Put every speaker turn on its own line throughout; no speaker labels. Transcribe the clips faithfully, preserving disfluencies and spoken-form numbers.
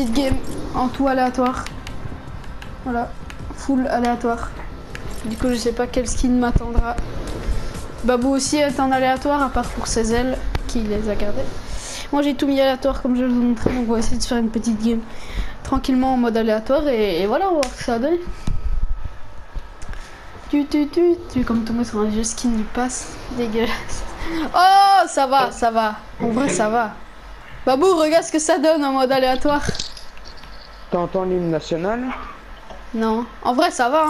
petite game en tout aléatoire. Voilà, full aléatoire. Du coup, je sais pas quel skin m'attendra. Babou aussi est en aléatoire, à part pour ses ailes, qui les a gardées. Moi, j'ai tout mis aléatoire comme je vous montrais, donc on va essayer de faire une petite game tranquillement en mode aléatoire et, et voilà, on va voir ce que ça donne. Tu, tu, tu, tu, comme tomber sur un vieux skin du pass, dégueulasse. Oh, ça va, ça va. En vrai, ça va. Babou, regarde ce que ça donne en mode aléatoire.
T'entends l'hymne national?
Non, en vrai, ça va. Hein.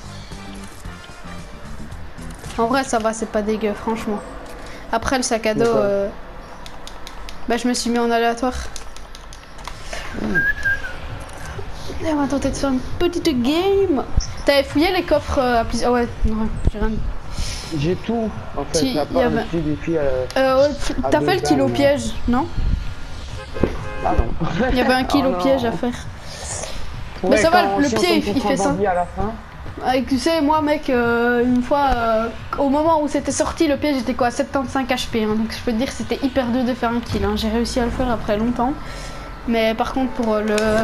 En vrai, ça va, c'est pas dégueu, franchement. Après, le sac à dos, euh... bah, je me suis mis en aléatoire. Mm. Et on va tenter de faire une petite game. T'avais fouillé les coffres euh, à plusieurs... Ah ouais, non, j'ai rien.
J'ai tout, en fait,
tu...
à part
avait...
le défi à...
euh, ouais, t'as fait le kilo
balles,
piège, non?
Ah non.
Il y avait un kilo
oh,
piège à faire.
Ouais,
mais ça va, le
si
pied, il, il fait ça.
À la fin.
Ah, tu sais, moi, mec, euh, une fois, euh, au moment où c'était sorti, le piège était quoi, à soixante-quinze H P. Hein, donc je peux te dire que c'était hyper dur de faire un kill. Hein. J'ai réussi à le faire après longtemps. Mais par contre, pour euh, le... Euh,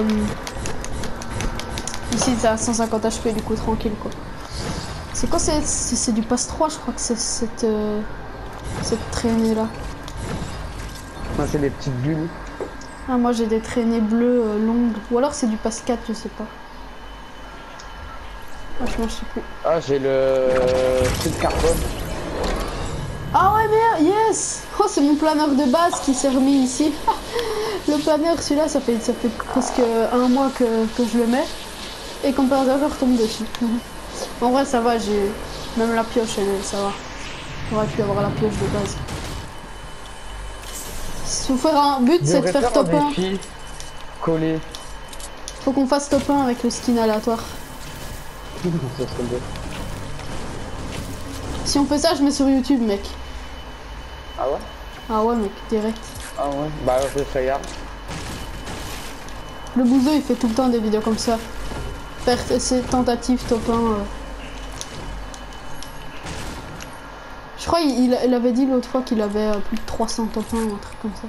ici, c'est à cent cinquante H P, du coup, tranquille, quoi. C'est quoi, c'est du pass trois, je crois que c'est cette, euh, cette traînée-là.
Moi, c'est des petites bulles.
Ah, moi, j'ai des traînées bleues euh, longues. Ou alors, c'est du pass quatre, je sais pas. Franchement, je sais plus.
Ah, j'ai le truc carbone.
Ah ouais, merde, yes! Oh, c'est mon planeur de base qui s'est remis ici. Le planeur, celui-là, ça fait, ça fait presque un mois que, que je le mets. Et comme par hasard, je retombe dessus. En vrai, ça va, j'ai même la pioche, elle, ça va. J'aurais pu avoir la pioche de base. Faut faire un but, c'est de faire top un.
Coller.
Faut qu'on fasse top un avec le skin aléatoire. Si on fait ça, je mets sur YouTube, mec.
Ah ouais?
Ah ouais, mec, direct.
Ah ouais? Bah alors je regarde.
Le bouseux, il fait tout le temps des vidéos comme ça. Faire ses tentatives top un. Euh. Je crois qu'il il avait dit l'autre fois qu'il avait euh, plus de trois cents top un ou un truc comme ça.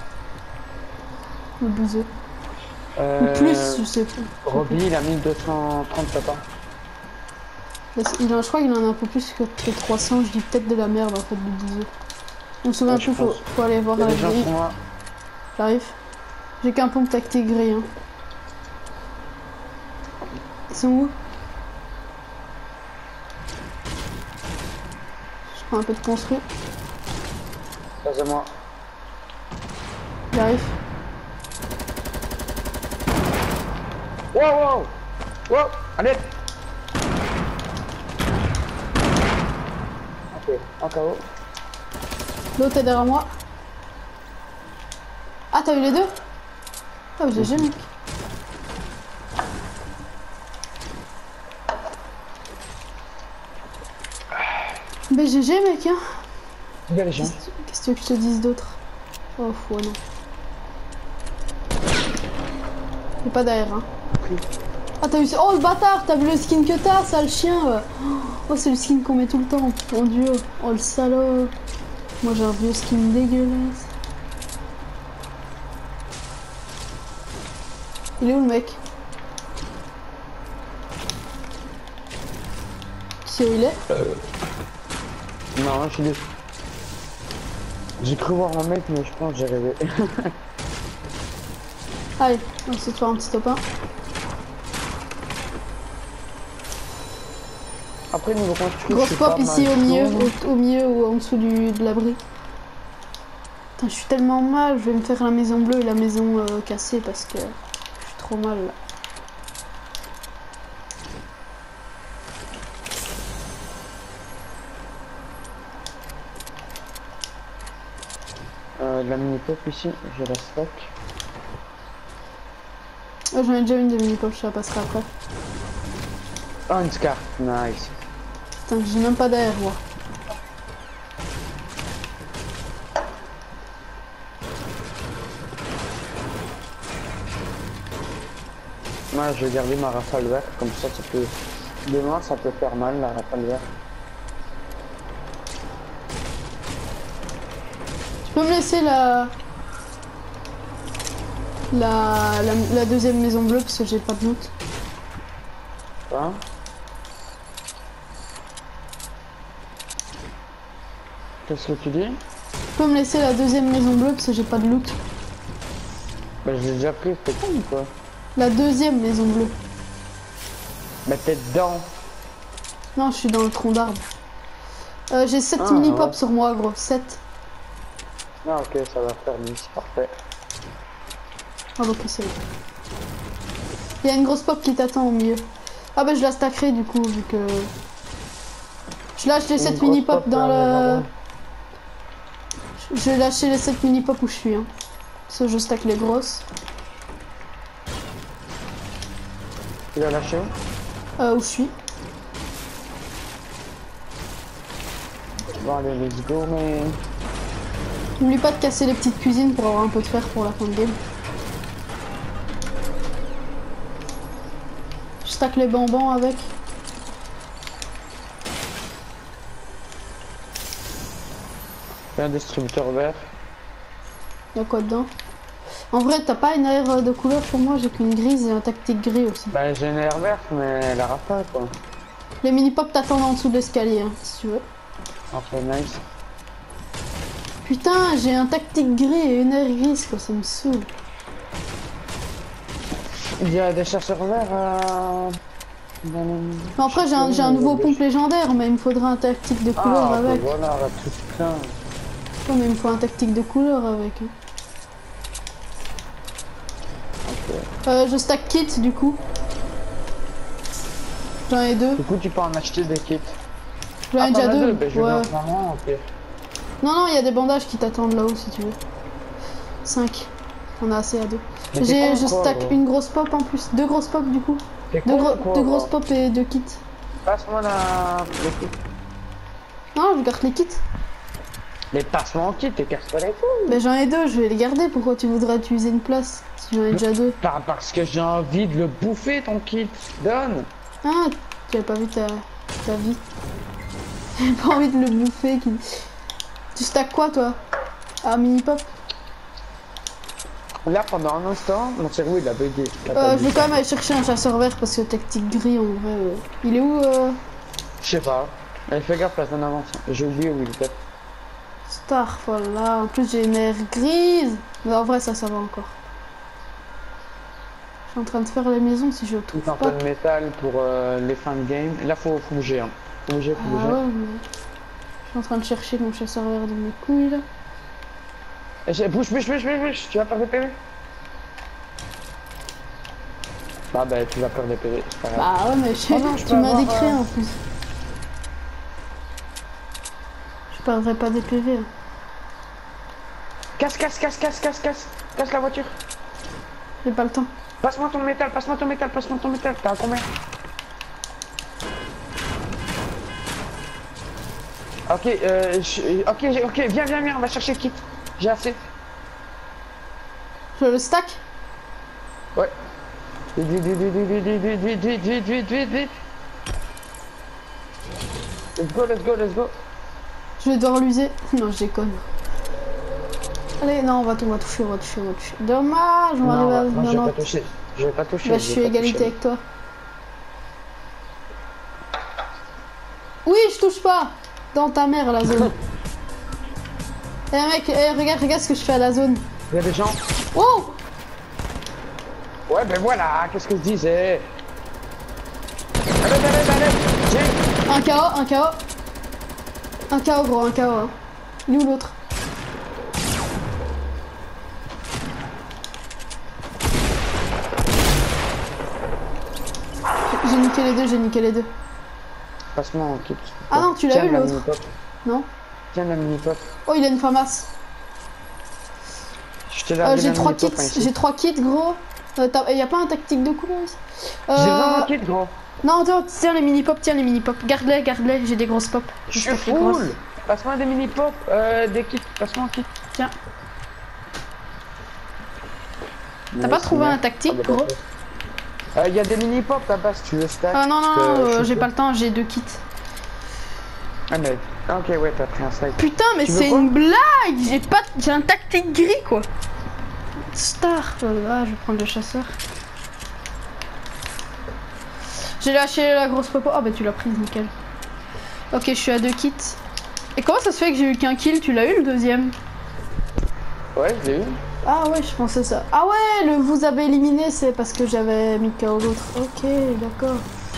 Le bouseux. Euh... Ou plus, je sais plus.
Roby, il a mille deux cent trente top un.
Il a, je crois qu'il en a un peu plus que, que trois cents, je dis peut-être de la merde en fait du bouseux. On me souvient ouais, plus, faut, faut aller voir la grille. J'arrive. J'ai qu'un pompe tactique gris. Hein. Ils sont où? Je prends un peu de construit.
Face à moi.
J'arrive.
Wow, wow! Wow! Allez! Ok, en K O.
L'autre est derrière moi. Ah, t'as eu les deux? Ah, j'ai G G, mec. B G G, mec, hein. Qu'est-ce que tu veux que je te dise d'autre? Oh, fou, non. Y'a pas derrière, hein. Ah, t'as vu... Oh, le bâtard, t'as vu le skin que t'as, sale chien. Oh, c'est le skin qu'on met tout le temps, mon dieu. Oh, le salaud. Moi, j'ai un vieux skin dégueulasse. Il est où, le mec? Tu sais où il est?
euh... Non, je suis déçu. J'ai cru voir un mec, mais je pense que j'ai rêvé.
Allez, on va essayer de faire un petit top un.
Après, niveau construit,
grosse pop ici au milieu, au, au milieu ou en dessous du, de l'abri. Je suis tellement mal, je vais me faire la maison bleue et la maison euh, cassée parce que je suis trop mal là.
Euh, la mini pop ici, je la stock.
Oh, j'en ai déjà une de mini pop, je la passerai après.
Oh, une scar, nice.
Putain, j'ai même pas d'air, moi.
Moi, je vais garder ma rafale verte, comme ça, ça peut... Demain, ça peut faire mal, la rafale verte.
Tu peux me laisser la... la, la, la deuxième maison bleue parce que j'ai pas de loot.
Hein? Qu'est-ce que tu dis?
Tu peux me laisser la deuxième maison bleue parce que j'ai pas de loot.
Bah j'ai déjà pris, c'était con ou quoi?
La deuxième maison bleue.
Bah t'es dedans.
Non, je suis dans le tronc d'arbre. Euh, j'ai sept
Ah,
mini-pop
ouais.
sur moi, gros. sept.
Ah ok, ça va faire dix, parfait.
Ah bah ok, c'est bon. Il y a une grosse pop qui t'attend au milieu. Ah bah je la stackerai du coup, vu que... Je lâche les
Une
sept
grosse
mini-pop
pop,
dans
là,
le... Je vais lâcher les sept mini-pop où je suis. Hein. Parce que je stack les grosses.
Tu l'as lâché où?
Euh, où je suis.
Bon allez, let's go, mais...
N'oublie pas de casser les petites cuisines pour avoir un peu de fer pour la fin de game. Je stack les bonbons avec.
Fais un distributeur vert.
Y'a quoi dedans? En vrai, t'as pas une aire de couleur pour moi, j'ai qu'une grise et un tactique gris aussi.
Bah j'ai une air verte, mais elle aura pas quoi.
Les mini-pop t'attendent en dessous de l'escalier, hein, si tu veux.
Ok, nice.
Putain, j'ai un tactique gris et une aire grise, quoi, ça me saoule.
Il y a des chasseurs verts euh... dans le...
Mais après, j'ai un, j'ai un nouveau pompe légendaire, mais il me faudra un tactique de couleur
ah,
avec.
bah voilà, tout plein.
Ouais, mais il me faut un tactique de couleur avec. Hein.
Ok.
Euh, je stack kit du coup. J'en ai deux.
Du coup, tu peux en acheter des kits.
J'en ai
Ah,
déjà
t'en as
deux.
deux, bah, je vais
Ouais.
en prendre un, ok.
Non, non, il y a des bandages qui t'attendent là-haut si tu veux. cinq. On a assez à deux.
Mais
J'ai,
t'es con,
je
quoi,
stack
gros.
une grosse pop en plus. Deux grosses pop du coup.
T'es
Deux,
con,
gros-
quoi,
deux
gros.
grosses pop et deux kits.
Passe-moi la... les kits.
Non, je garde les kits.
Mais passe-moi en kit, t'es casse pas les couilles.
Mais j'en ai deux, je vais les garder. Pourquoi tu voudrais utiliser une place si j'en ai déjà deux?
Pas parce que j'ai envie de le bouffer ton kit. Donne.
Ah, tu as pas vu ta, ta vie. J'ai pas envie de le bouffer. Qui... Tu stacks quoi toi? Ah, mini pop.
Là, pendant un instant, mon cerveau il a bugué. Il a
Euh,
pas
je
dit.
vais quand même aller chercher un chasseur vert parce que tactique gris en vrai. euh, Il est où euh...
Je sais pas. Allez, fais gaffe, place en avance. J'ai oublié où il était.
Starfall là. En plus j'ai une aire grise. Mais en vrai ça, ça va encore. Je suis en train de faire les maisons si je le trouve
Tout un
pas.
peu de métal pour euh, les fins de game. Là, faut, faut bouger. Hein. Faut bouger, faut
Ah
bouger.
ouais, mais... Je suis en train de chercher mon chasseur vert de mes couilles là.
Et j'ai- Bouge, bouge, bouge, bouge, bouge. Tu vas perdre des P V. Bah, bah, tu vas perdre des P V. C'est pas grave.
Bah ouais, mais je...
Oh non, je
tu
peux
m'as
avoir,
décrit
euh,
en plus. Je perdrai pas des P V. Hein.
Casse, casse, casse, casse, casse, casse. Casse la voiture.
J'ai pas le temps.
Passe-moi ton métal, passe-moi ton métal, passe-moi ton métal. T'as combien? Ok, euh, je- ok, j'ai- ok, viens, viens, viens, on va chercher le kit. J'ai assez.
Je le stack.
Ouais. Vite, vite, vite, vite, vite, vite, vite, vite, vite, vite, vite, vite, vite. Let's go, let's go, let's go.
Je vais devoir l'user. Non, je déconne. Allez, non, on va, on va toucher, on va toucher, on va toucher. Dommage, on va
Non,
arriver à
non, je vais pas
quatre-vingt-dix.
toucher. Je vais pas toucher.
Bah, je
vais
suis
pas
égalité
toucher.
avec toi. Oui, je touche pas. Dans ta mère, la zone. Eh mec, eh, regarde, regarde ce que je fais à la zone.
Il y a des gens.
Oh!
Ouais, ben voilà, qu'est-ce que je disais. Allez, allez, allez, j'ai.
Un K O, un K O. Un K O, gros, un K O. Hein. Il est où l'autre? J'ai niqué les deux, j'ai niqué les deux.
Passe-moi un kit.
Ah non, tu l'as
Tiens,
eu
la
l'autre.
mini-pop.
Non?
Tiens la mini-pop.
Oh, il a une famasse.
Je t'ai
Euh,
largué
j'ai
la
trois
mini-pop,
kits,
hein, ici.
j'ai trois kits, gros. Euh, t'as- y a pas un tactique de couleur ici?
J'ai besoin d'un
Euh...
kit, gros.
Non, attends, tiens les mini-pop, tiens les mini-pop. Garde-les, garde-les, j'ai des grosses pop.
Je suis
stack les grosses.
full. Passe-moi des mini-pop, euh, des kits. Passe-moi un kit.
Tiens. T'as pas trouvé un tactique, gros?
Il euh, y a des mini-pop là-bas si tu veux stack.
Ah non, non,
parce que
non,
je
euh,
suis
j'ai
full.
pas le temps, j'ai deux kits.
Ah mais... Ok, ouais, t'as pris un stack.
Putain, mais
Tu veux
c'est
quoi?
une blague! J'ai pas... J'ai un tactique gris, quoi. Star. Ah, je vais prendre le chasseur. J'ai lâché la grosse popo. Ah bah tu l'as prise, nickel. Ok, je suis à deux kits. Et comment ça se fait que j'ai eu qu'un kill? Tu l'as eu le deuxième?
Ouais, je l'ai eu.
Ah ouais, je pensais ça. Ah ouais, le vous avez éliminé, c'est parce que j'avais mis K O l'autre. Ok, d'accord.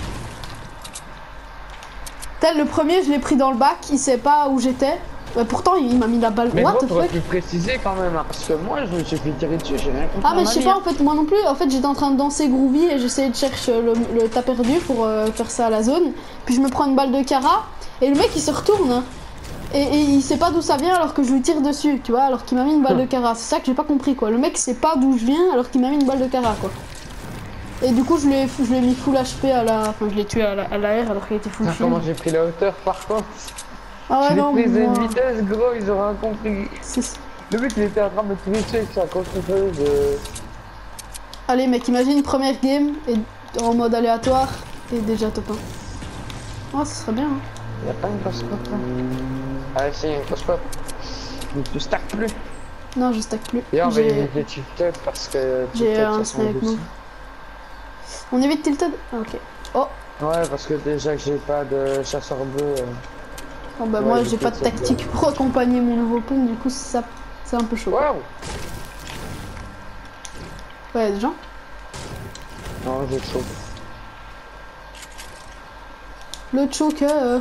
Tel le premier, je l'ai pris dans le bac, il sait pas où j'étais. Ouais, pourtant, il m'a mis la balle.
Mais
What
gros,
the
t'aurais
fuck?
pu préciser quand même, hein, parce que moi, je me suis fait tirer dessus, j'ai rien compris.
Ah mais je sais pas,
hein.
en fait, moi non plus. En fait, j'étais en train de danser groovy et j'essayais de chercher le, le tas perdu pour euh, faire ça à la zone. Puis je me prends une balle de Cara et le mec il se retourne. Hein. Et, et il sait pas d'où ça vient alors que je lui tire dessus, tu vois, alors qu'il m'a mis une balle de Cara. C'est ça que j'ai pas compris quoi. Le mec sait pas d'où je viens alors qu'il m'a mis une balle de Cara quoi. Et du coup, je lui ai, je lui ai mis full H P à la. Enfin, je l'ai tué à la, à la R alors qu'il était full
Ah,
shield.
comment j'ai pris la hauteur par contre?
Ah ouais,
Je l'ai
non,
prise à
moi...
une vitesse, gros, ils auraient compris.
C'est-
Le mec il était en train de me tricher avec sa constructeuse de...
Allez mec, imagine première game et en mode aléatoire et déjà top un. Oh, ça serait bien. Hein.
Y'a pas une grosse pop là? Ah si, une grosse pop. Mais tu stack plus.
Non, je stack plus.
D'ailleurs, on va
J'ai-
éviter Tilted parce que...
J'ai
Tilted,
un
ça sent
snipe
aussi.
move. On évite Tilted? Ah, ok. Oh,
Ouais, parce que déjà que j'ai pas de chasseur bleu... euh,
bon, bah
Ouais,
moi
j'ai
j'ai pas de
Tilted.
tactique pour accompagner mon nouveau pont, du coup ça c'est un peu chaud.
Waouh!
Ouais, des gens.
Non, j'ai chaud.
Le choker.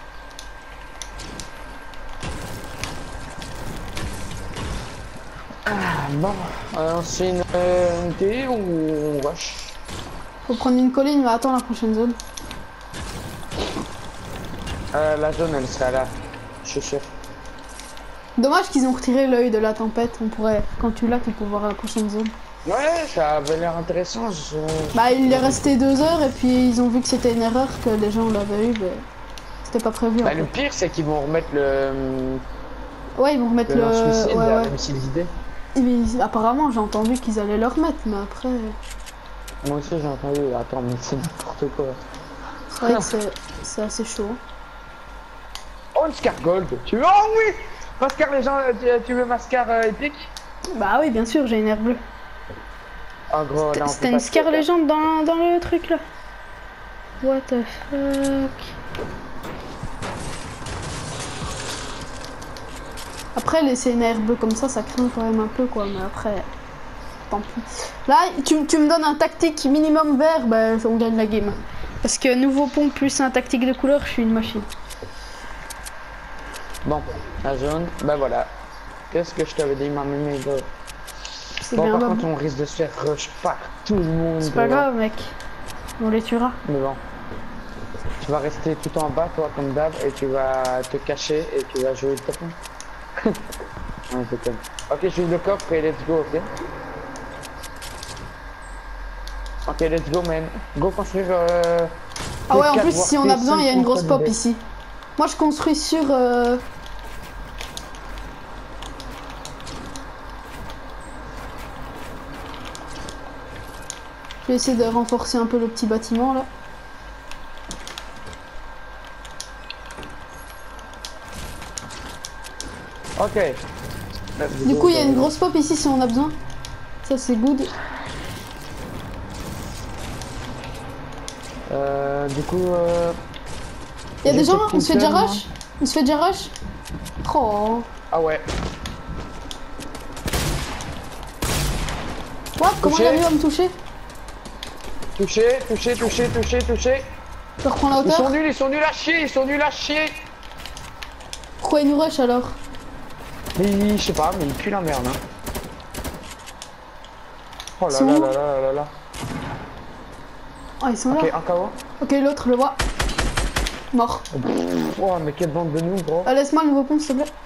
Ah, bon, alors c'est une euh, unité ou on rush?
Faut prendre une colline, mais attends la prochaine zone.
Euh, la zone elle sera là, je suis sûr.
Dommage qu'ils ont retiré l'œil de la tempête. On pourrait, quand tu l'as, tu peux voir la prochaine zone.
Ouais, ça avait l'air intéressant. Je...
Bah, il est resté deux heures et puis ils ont vu que c'était une erreur, que les gens l'avaient eu. Mais c'était pas prévu.
Bah,
en
le
fait.
pire, c'est qu'ils vont remettre le,
Ouais, ils vont remettre
le
le.
lance-missile,
Ouais,
là,
ouais.
le missile vidé.
Mais apparemment, j'ai entendu qu'ils allaient le remettre, mais après.
Moi aussi, j'ai entendu. Attends, mais c'est n'importe quoi.
C'est vrai que c'est- c'est assez chaud.
Oh, une Scar Gold. Tu veux? Oh oui! Mascar, les gens, tu, tu veux Mascar euh, épique?
Bah oui, bien sûr, j'ai une air bleue.
Oh, gros, là, on
C'était
peut
une
pas
Scar
se faire.
légende dans, dans le truc là. What the fuck. Après, laisser une air bleue comme ça, ça craint quand même un peu quoi, mais après. Tant pis. Là, tu, tu me donnes un tactique minimum vert, bah on gagne la game. Parce que nouveau pont plus un tactique de couleur, je suis une machine.
Bon, la zone, bah voilà. Qu'est-ce que je t'avais dit, ma mémé, gros?
C'est
Bon,
bien
par
Bob.
contre, on risque de se faire rush par tout le monde.
C'est pas
gros.
grave, mec. On les tuera.
Mais bon. Tu vas rester tout en bas, toi, comme d'hab, et tu vas te cacher et tu vas jouer le top un. Ouais, c'est comme. Ok, je joue le coffre et let's go, ok? Ok, let's go, man. Go construire. Euh,
Ah ouais, en
T quatre,
plus,
voire
si on a
T
besoin, il y a une grosse pop
consolidé.
ici. Moi, je construis sur. Euh... Je vais essayer de renforcer un peu le petit bâtiment là.
Ok.
Du coup, il y a une grosse pop ici si on a besoin. Ça, c'est good.
Euh, du coup. Euh...
Il y a des
j'ai
gens,
peut-être
on se fait
une
déjà
seule,
rush On se fait déjà rush Oh.
Ah ouais.
What Comment il a
Touché.
vu à me toucher
Touché, touché, touché, touché, touché.
Je reprends la
Ils sont
hauteur.
nuls, ils sont nuls à chier, ils sont nuls à chier.
Pourquoi il nous rush alors?
Mais je sais pas, mais il pue la merde. Hein. Oh là
Ils sont
là
où
là là là là.
Oh, ils sont
Ok,
là.
un K O.
Ok, l'autre, le voit. Mort.
Oh, mais quelle bande de nous, gros.
Ah, laisse-moi le nouveau pont, s'il te plaît.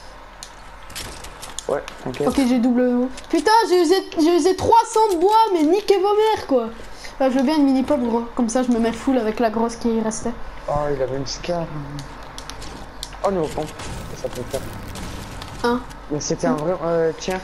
Ouais, ok.
Ok, j'ai double. Putain, j'ai usé, j'ai usé trois cents de bois, mais niquez vos mères, quoi. Là, je veux bien une mini pop, gros. Comme ça, je me mets full avec la grosse qui restait.
Oh, il avait une scar. Oh, nouveau pompe. Ça peut faire.
Un.
Mais c'était un vrai. Euh, tiens.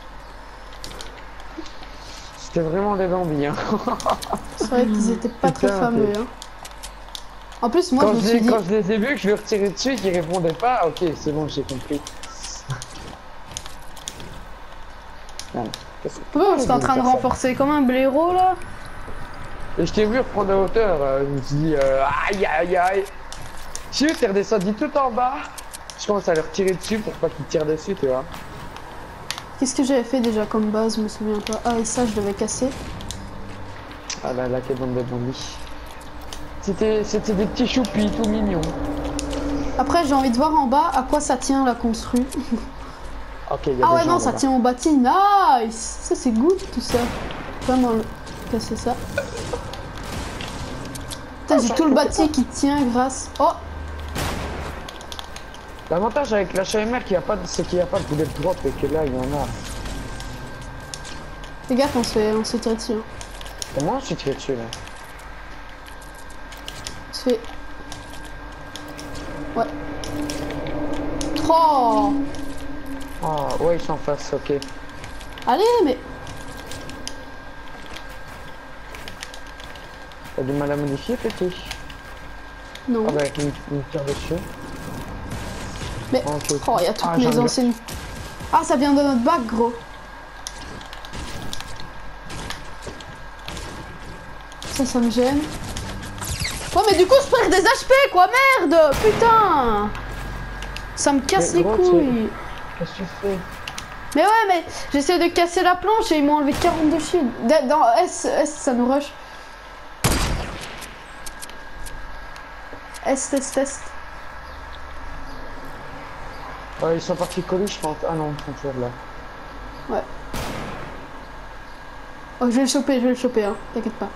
C'était vraiment des bambis, hein.
C'est vrai qu'ils étaient pas très
Putain,
fameux,
t'es-
hein. En plus, moi,
Quand
je me
je,
suis
les,
dit.
quand je les ai vus, que je leur tirais dessus, qu'ils répondaient pas, ok, c'est bon, j'ai compris. Non.
Oh, j'étais en train de renforcer comme un blaireau là.
Et je t'ai vu reprendre la hauteur, euh, je me suis dit euh, aïe aïe aïe. Si t'es redescendu tout en bas, je commence à leur tirer dessus pour pas qu'ils tirent dessus, tu vois.
Qu'est-ce que j'avais fait déjà comme base, je me souviens pas. Ah et ça je devais casser.
Ah là là, quelle bande de bandits. C'était c'était des petits choupis tout mignons.
Après j'ai envie de voir en bas à quoi ça tient la construit.
Ok, y a
Ah
des
ouais
gens
non ça
là-bas.
tient au bâti, nice. Ça c'est good tout ça. Vraiment le... casser ça. Putain j'ai tout le bâti qui tient grâce. Oh.
L'avantage avec la H M R, c'est qu'il n'y a pas de bullet drop et que là il y en a.
Fais gaffe on se fait, on se fait tirer dessus. Hein.
Comment je suis tiré dessus là?
On se fait... Ouais. Oh.
Oh ouais ils sont en face, ok.
Allez mais...
T'as du mal à modifier petit?
Non.
Ah bah avec une, une tire dessus.
Mais...
Okay.
Oh il y a toutes
ah,
mes anciennes... Ah ça vient de notre bac gros. Ça ça me gêne. Oh mais du coup je perds des H P quoi, merde. Putain. Ça me casse
mais
les
gros,
couilles.
Qu'est-ce que tu fais?
Mais ouais mais j'essaie de casser la planche et ils m'ont enlevé quarante-deux shields. Dans S, S ça nous rush. S, test, test.
Ouais, ils sont partis coller je pense. Ah non, ils sont toujours là.
Ouais. Oh je vais le choper, je vais le choper hein, t'inquiète pas.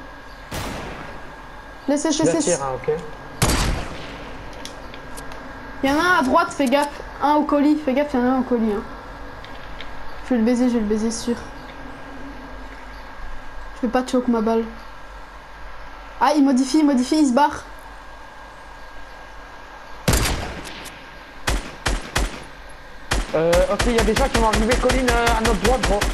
Laisse, laisse, laisse, laisse.
Hein, ok.
Il y en a un à droite, fais gaffe. Un au colis, fais gaffe, il y en a un au colis. Hein. Je vais le baiser, je vais le baiser sûr. Je vais pas choke ma balle. Ah, il modifie, il modifie, il se barre.
Euh, ok, il y a des gens qui vont arriver, colline euh, à notre droite, gros.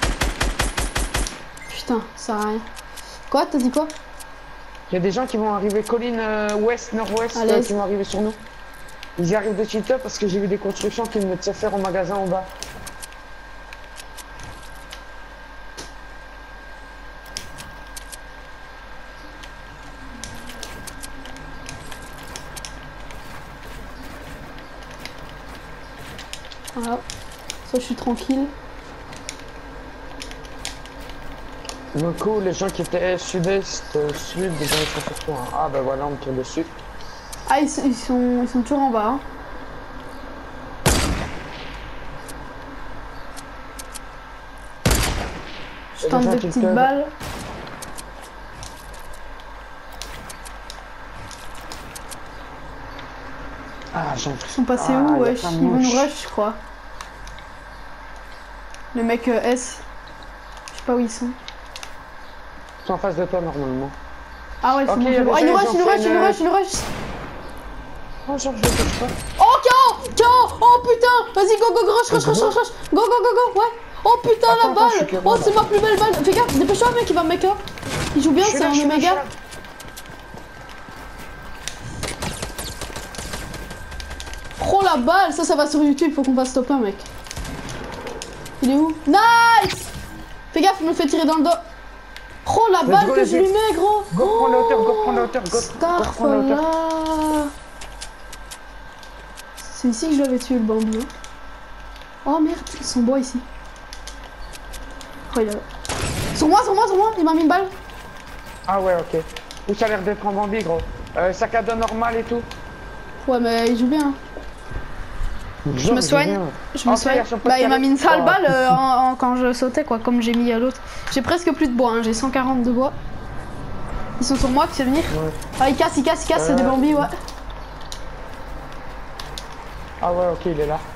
Putain, ça sert à rien. Quoi, t'as dit quoi?
Il y a des gens qui vont arriver, colline euh, ouest, nord-ouest, euh, qui vont arriver sur nous. Ils y arrivent de suite là parce que j'ai vu des constructions qui venaient de se faire au magasin en bas.
Voilà. Ça, je suis tranquille.
Du coup, les gens qui étaient sud-est, euh, sud, ils sont surtout. Hein. Ah ben voilà, on me tire dessus.
Ah, ils, ils, sont, ils sont toujours en bas. Hein. Je tente des petites balles.
Ah, j'en
Ils sont passés
ah,
où? Ouais, ils vont nous rush, je crois. Le mec euh, S. Je sais pas où ils sont.
Ils sont en face de toi normalement.
Ah ouais, c'est okay, bon. Oh, il nous rush, il nous rush, il nous rush, il nous rush.
Oh, genre, je le touche pas.
Oh, K O! K O! Oh putain! Vas-y, go, go, go, rush, rush, rush, rush, rush. Go, go, go, go, ouais. Oh putain, attends, la balle! Attends, oh, c'est ma plus belle balle! Fais gaffe, dépêche-toi, mec, il va me make up! Il joue bien, c'est un Omega! Oh la balle! Ça, ça va sur YouTube, faut qu'on fasse top un, mec! Il est où? Nice! Fais gaffe, il me fait tirer dans le dos! Oh la balle que je lui mets, gros!
Go, prends la hauteur, go, prends la hauteur, go!
Starfall! C'est ici que je l'avais tué, le bambou. Oh merde, son bois ici. Oh, il a... Sur moi, sur moi, sur moi, il m'a mis une balle.
Ah ouais, ok. Où ça a l'air d'être en bandit, gros. Euh, sac à dos normal et tout.
Ouais, mais il joue bien. Je me soigne. Je me soigne. Bah, il m'a mis une sale
oh,
balle euh, en, en, quand je sautais, quoi, comme j'ai mis à l'autre. J'ai presque plus de bois, hein. J'ai cent quarante de bois. Ils sont sur moi, tu sais venir. Ouais. Ah, ils cassent, ils cassent, ils cassent, euh... c'est des bambis, ouais.
Ah ouais, ok, il est là.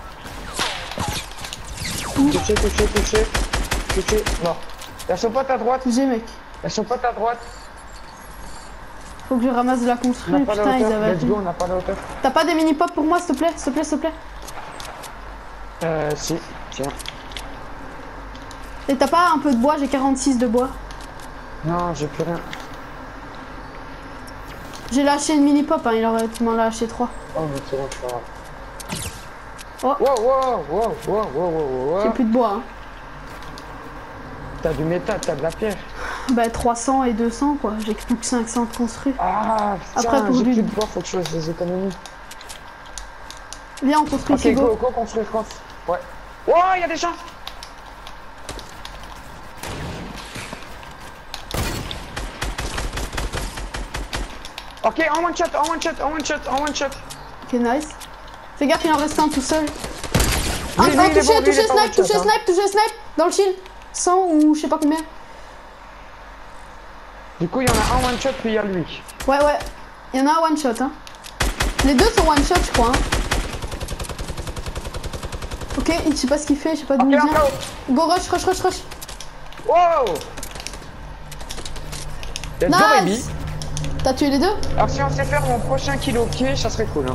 Mmh. Touché, touché, touché. Touché, mort. Y'a son pote à droite.
J'ai, mec.
Y'a son pote à droite.
Faut que je ramasse de la construction. Putain, ils avaient.
Let's go, on n'a pas la hauteur.
T'as pas des mini-pop pour moi, s'il te plaît, s'il te plaît, s'il te plaît.
Euh, si, tiens.
Et t'as pas un peu de bois? J'ai quarante-six de bois.
Non, j'ai plus rien.
J'ai lâché une mini-pop, hein, il aurait, tu m'en as lâché trois.
Oh, mais c'est bon, c'est pas grave.
Oh.
Wow, wow, wow, wow, wow, wow, wow.
J'ai plus de bois. Hein.
T'as du métal, t'as de la pierre.
Bah trois cents et deux cents quoi, j'ai plus que cinq cents de construits.
Ah putain,
Après, pour
j'ai
du-
plus de bois, faut que je fasse des économies.
Viens on construit
Ok,
ici,
go,
go.
go, construire, construire. Ouais. Oh, il y a des gens. Ok, en one shot, en one shot, en one shot, en one shot.
Ok nice. Fais gaffe il en reste un tout seul. Ah,
Lui, lui,
ah,
il est
touché,
bon, lui, il
touché,
est pas
snipe,
one shot,
touché,
hein.
snipe, touché, snipe. Dans le shield. cent ou je sais pas combien.
Du coup, il y en a un one shot, puis il y a lui.
Ouais ouais. Il y en a un one shot hein. Les deux sont one shot je crois hein. Ok, je sais pas ce qu'il fait, je sais pas d'où
Ok,
il vient.
encore.
Go rush, rush, rush, rush.
Wow. Let's go, baby.
Nice. T'as tué les deux?
Alors, si on sait faire mon prochain kill au pied, ça serait cool. Hein.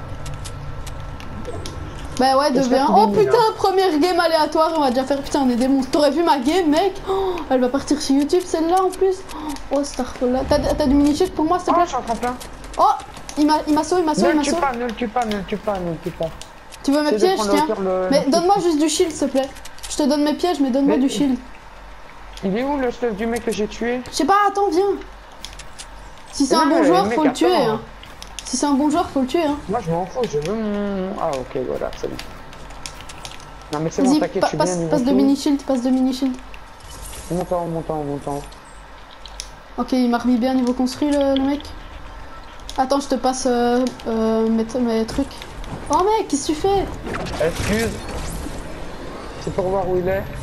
Bah ouais, deux v un.
J'espère qu'il
Oh
est nul,
putain,
hein.
première game aléatoire, on va déjà faire. Putain, on est des monstres. T'aurais vu ma game, mec? Oh, elle va partir sur YouTube, celle-là en plus. Oh, Starfall là. T'as t'as du mini-shield pour moi, s'il te
Oh,
plaît?
je suis en train plein.
Oh, il m'a il m'a sauvé, il m'a sauvé,
Ne
il
le
m'a
tue
sauvé.
pas, ne le tue pas, ne le tue pas, ne le tue pas.
Tu veux mes
Essaye de
pièges,
prendre
tiens?
hauteur le-
Mais
le
donne-moi juste du shield, s'il te plaît. Je te donne mes pièges, mais donne-moi
Mais-
du shield.
Il est où le stuff du mec que j'ai tué?
Je sais pas, attends, viens. Si c'est
Non,
un bon
mais
joueur,
mec,
faut le tuer.
attends.
Hein. Si c'est un bon joueur, faut le tuer. Hein.
Moi je m'en fous, je veux mon... Ah ok, voilà, c'est bon. Non mais c'est bon,
Vas-y,
t'inquiète,
pa-
je suis bien
passe,
niveau
passe de
tout.
mini-shield, passe de mini-shield.
Montant, montant, montant.
Ok, il m'a remis bien niveau construit le, le mec. Attends, je te passe euh, euh, mes, mes trucs. Oh mec, qu'est-ce que tu fais?
Excuse. C'est pour voir où il est.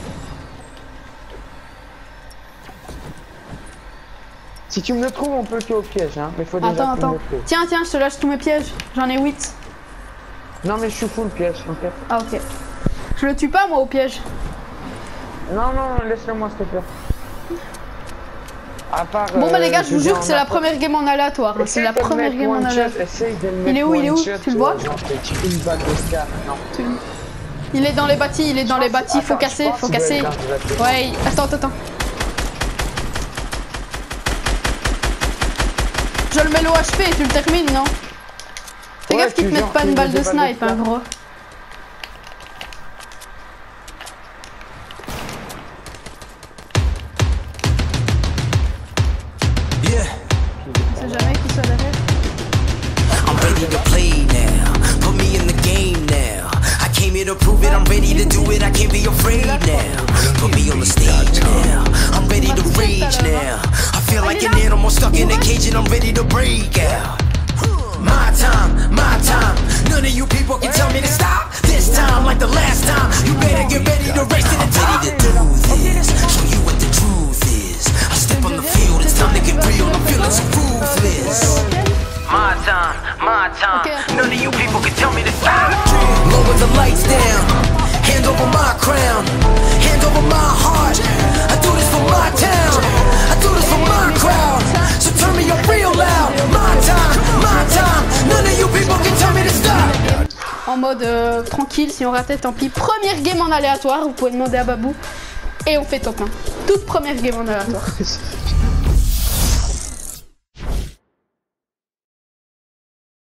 Si tu me le trouves, on peut le tuer au piège, hein. Mais faut déjà
Attends,
que tu me
attends.
le trouves.
Tiens, tiens, je te lâche tous mes pièges. J'en ai huit.
Non mais je suis full piège, ok.
Ah ok. Je le tue pas moi au piège.
Non, non, laisse-le moi s'il te plaît. À part,
Bon bah les gars,
euh,
je vous
dis
jure
en
que c'est la
appro-
première game en aléatoire. hein. C'est
Essaye
la
de le
première
mettre
game en
one shot,
aléatoire.
essaye de le
Il est
mettre
où, il est
one
où
shot,
Tu le vois
genre, je te tire une balle de scar, non.
Tu- Il est dans les bâtis, il est dans les bâtis. Faut
Attends, je
casser,
pense
faut
qu'il doit
casser.
être dans les bâtiments.
Ouais, attends, attends, attends. Je le mets l'O H P et tu le termines, non? Fais
Ouais,
gaffe qu'il
tu
te mette
genre,
pas
tu
une
mets
balle
des
de
balles de
snipe, hein,
snipe.
gros.
Yeah,
On sait jamais qui soit derrière.
I'm ready to play now. Put me in the game now. I came here to prove it. I'm ready to do it. I can't be afraid now. Put me on the stage now. I'm ready to rage now. I feel like an animal stuck in a cage and I'm ready to break out. My time, my time. None of you people can tell me to stop. This time, like the last time, you better get ready to race to the top. I'm ready to do this. Show you what the truth is. I step on the field. It's time to get real. I'm feeling so ruthless. My time, my time.
Okay.
None of you people can tell me to stop. Lower the lights down. Hand over my crown. Hand over my heart. I do this for my town. I do this for my crowd. So turn me up real loud. My time, my time. None of you people can tell me to stop.
En mode euh, tranquille, si on ratait, tant pis. Première game en aléatoire, vous pouvez demander à Babou. Et on fait top un. Toute première game en aléatoire.